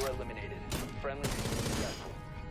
4 eliminated. Friendly successful.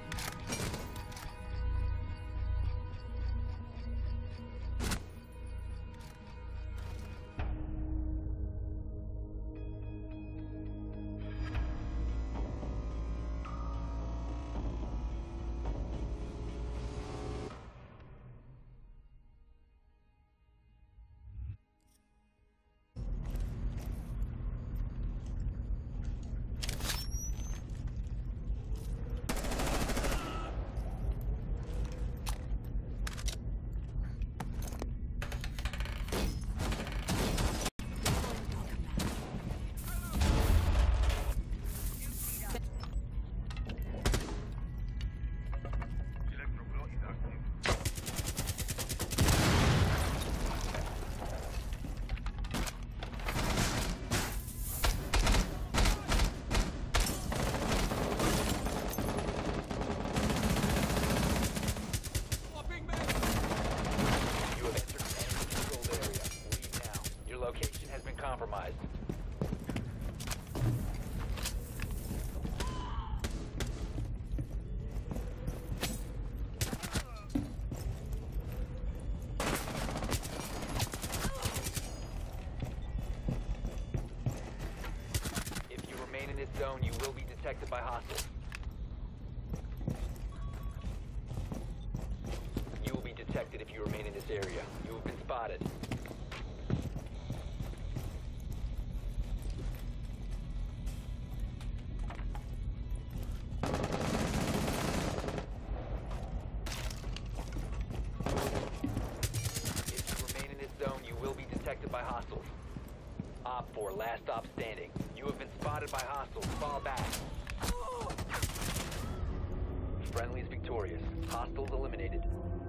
Compromised. If you remain in this zone, you will be detected by hostiles. You will be detected if you remain in this area. You have been spotted. Detected by hostiles. Op 4, last stop standing. You have been spotted by hostiles. Fall back. Friendly's victorious. Hostiles eliminated.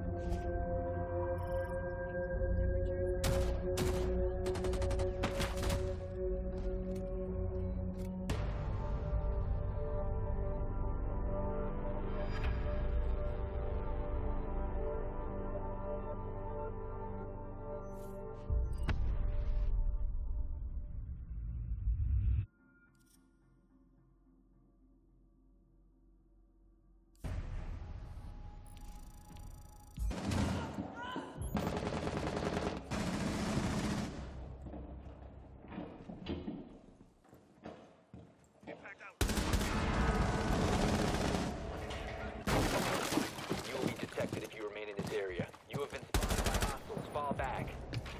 Area. You have been spotted by hostiles. Fall back.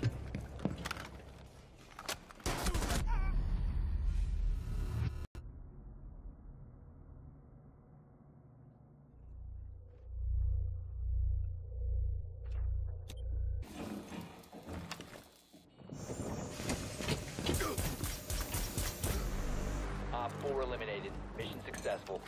Op 4 eliminated. Mission successful.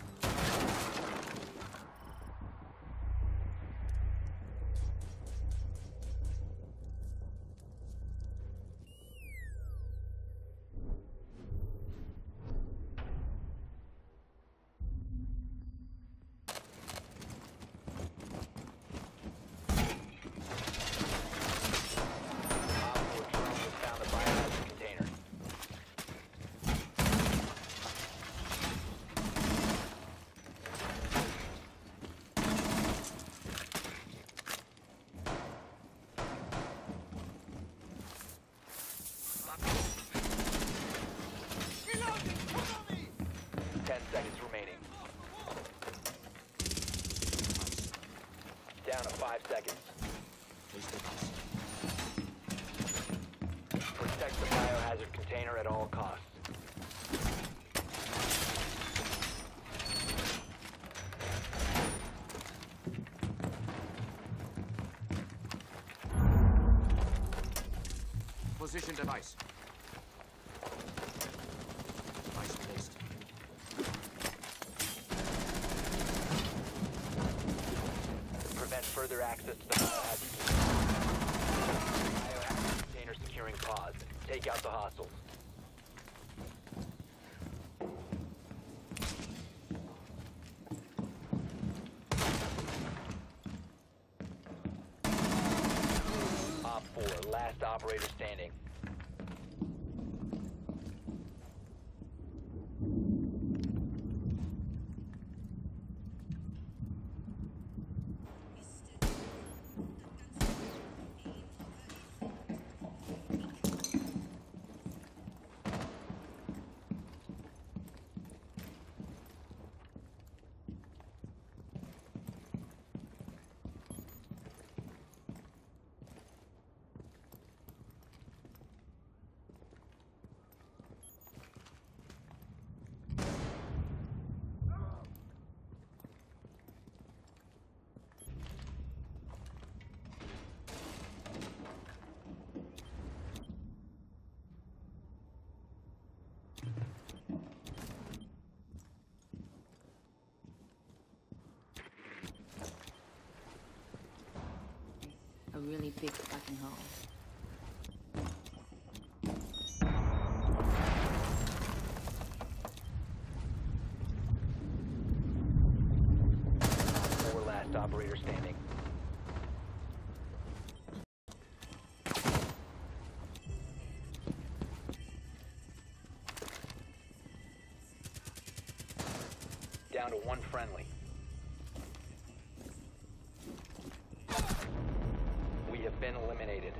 Down to 5 seconds. Protect the biohazard container at all costs. Position device. Device placed. Prevent further access to the biohazard container securing paused. Take out the hostiles. Op 4, last operator standing. really big fucking hole. 4 last operator standing. Down to 1 friendly. We have been eliminated.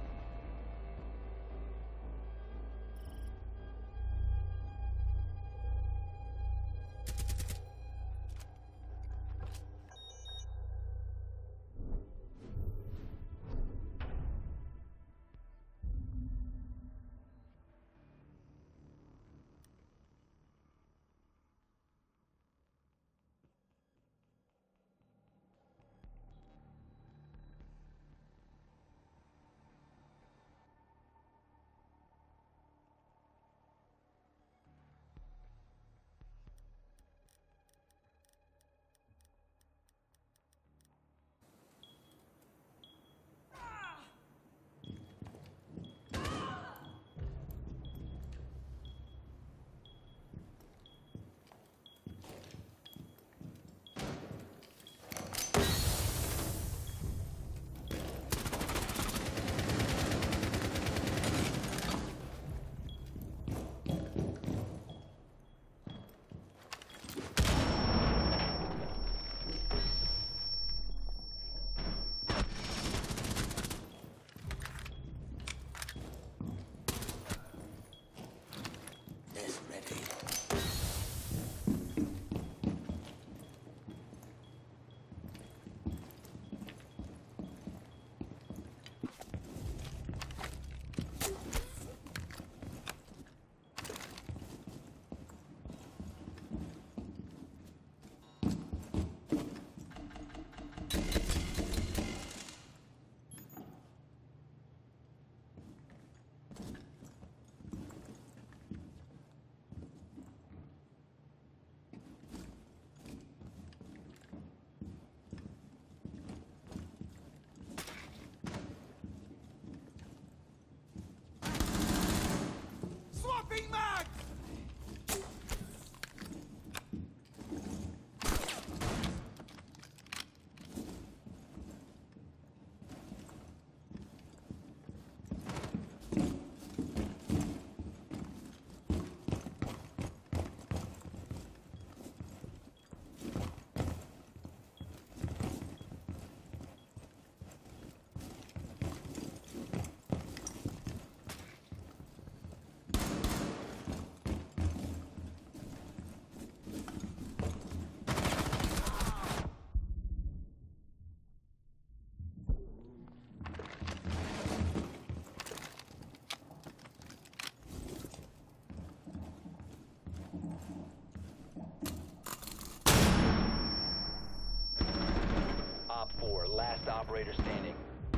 Op 4, last operator standing.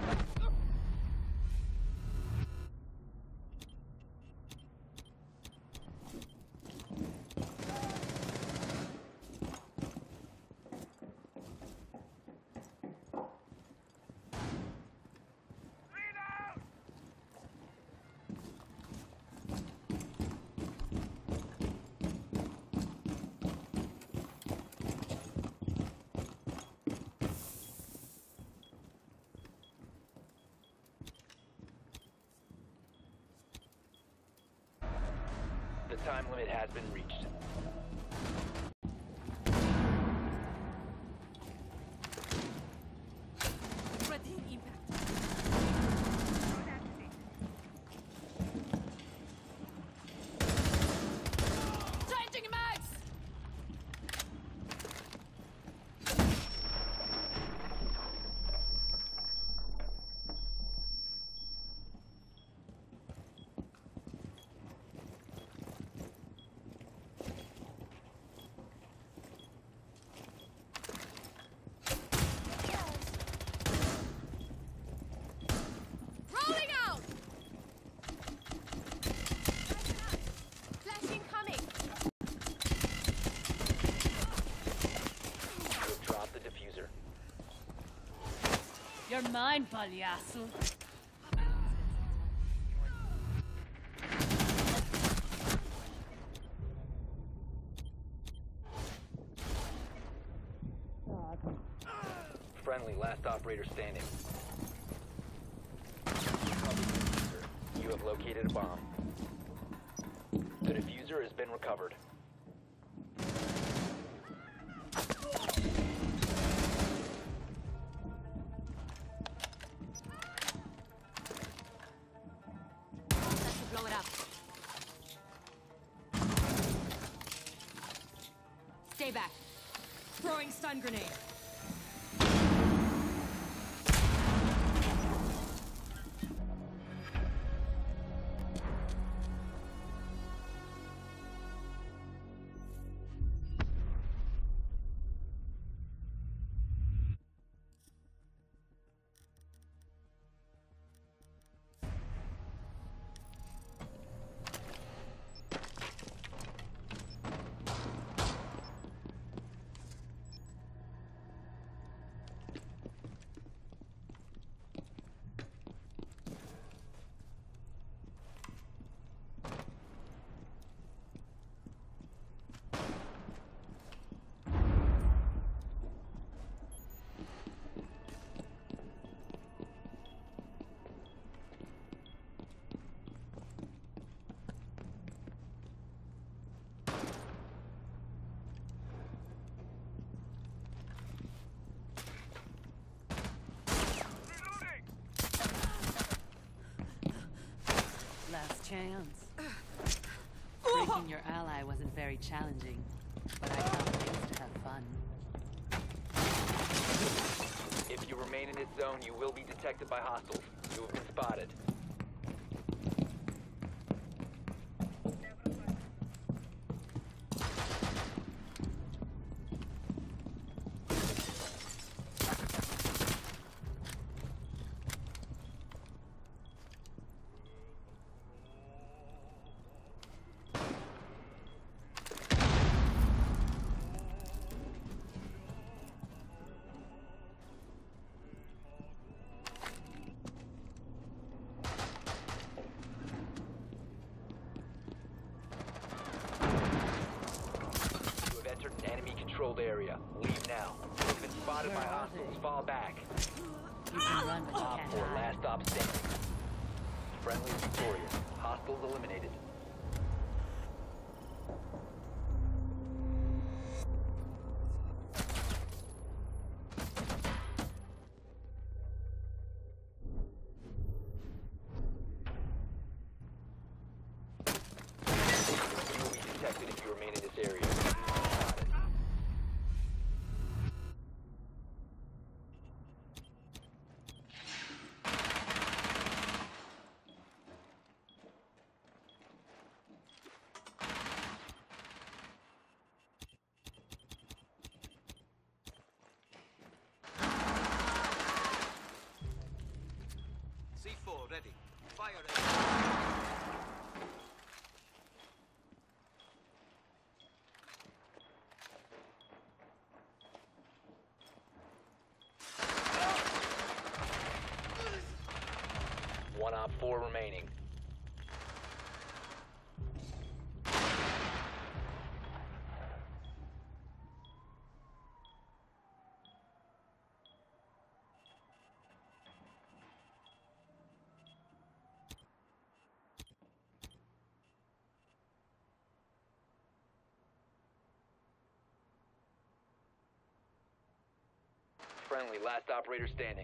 The time limit has been reached. Ready, impact. Changing mags! You're mine, pagliasso. Friendly, last operator standing. Recover the diffuser. You have located a bomb. The diffuser has been recovered. That should blow it up. Stay back. Throwing stun grenade. Last chance. Breaking your ally wasn't very challenging, but I found ways to have fun. If you remain in this zone, you will be detected by hostiles. You have been spotted. Controlled area. Leave now. You've been spotted by hostiles. Fall back. You can run, but you Op can't 4, hide. last stop standing. Friendly victorious. Hostiles eliminated. You will be detected if you remain in this area. Spotted. C4 ready. Fire it. One Op 4 remaining. Friendly, last operator standing.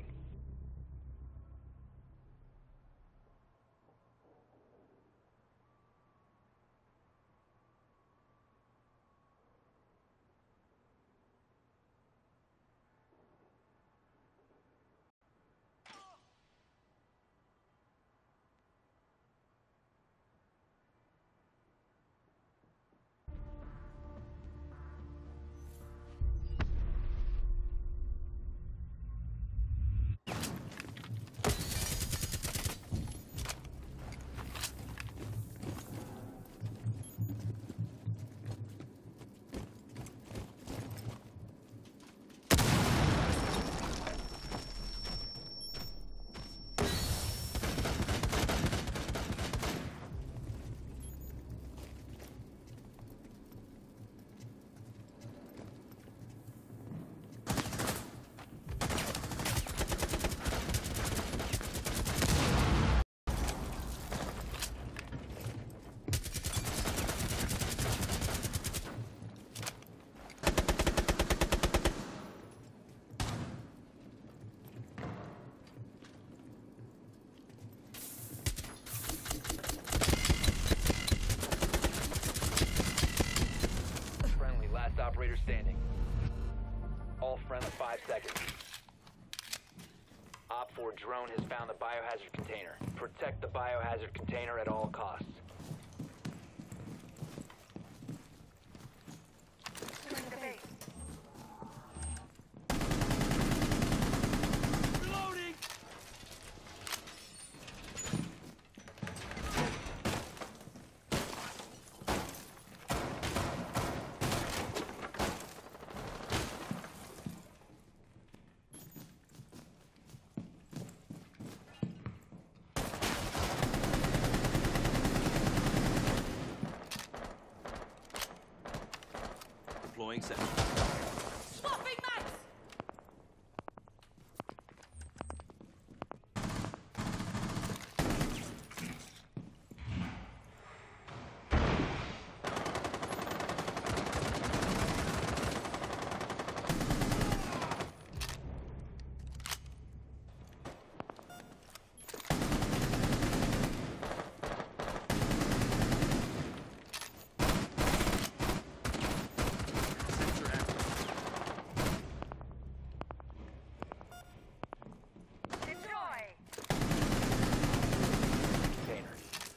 Op 4 drone has found the biohazard container. Protect the biohazard container at all costs. Deploying set. Swapping mags! Sensor active. Container.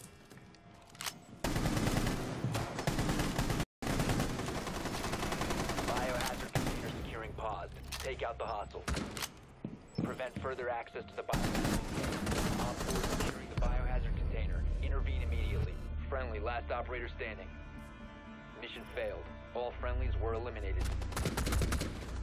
Biohazard container securing paused. Take out the hostile. Prevent further access to the biohazard container. Op 4 securing the biohazard container. Intervene immediately. Friendly, last operator standing. Mission failed. All friendlies were eliminated.